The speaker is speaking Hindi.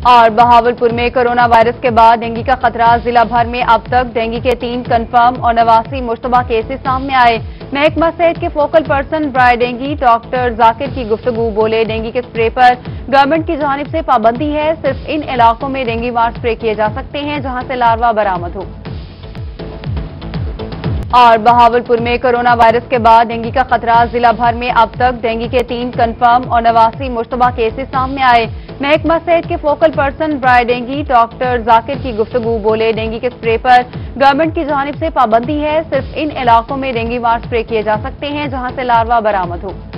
और बहावलपुर में कोरोना वायरस के बाद डेंगू का खतरा, जिला भर में अब तक डेंगू के 3 कंफर्म और 89 मुश्तबा केसेस सामने आए। महकमा सेहत के फोकल पर्सन ब्राय डेंगू डॉक्टर जाकिर की गुफ्तगू, बोले डेंगू के स्प्रे पर गवर्नमेंट की जानिब से पाबंदी है। सिर्फ इन इलाकों में डेंगू मार स्प्रे किए जा सकते हैं जहां से लार्वा बरामद हो। और बहावलपुर में कोरोना वायरस के बाद डेंगू का खतरा, जिला भर में अब तक डेंगू के 3 कंफर्म और 89 मुश्तबा केसेस सामने आए। महकमा सेहत के फोकल पर्सन ब्राय डेंगू डॉक्टर जाकिर की गुफ्तगू, बोले डेंगू के स्प्रे पर गवर्नमेंट की जानिब से पाबंदी है। सिर्फ इन इलाकों में डेंगू मार स्प्रे किए जा सकते हैं जहां से लार्वा बरामद हो।